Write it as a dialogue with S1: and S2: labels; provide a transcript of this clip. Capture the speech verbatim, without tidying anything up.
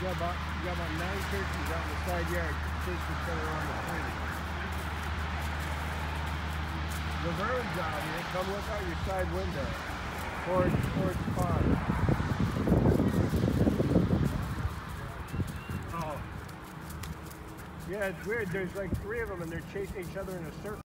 S1: got about, you got about nine turkeys out in the side yard chasing each other around the tree. The birds out here, come look out your side window towards, towards the pond. Oh. Yeah, it's weird. There's like three of them and they're chasing each other in a circle.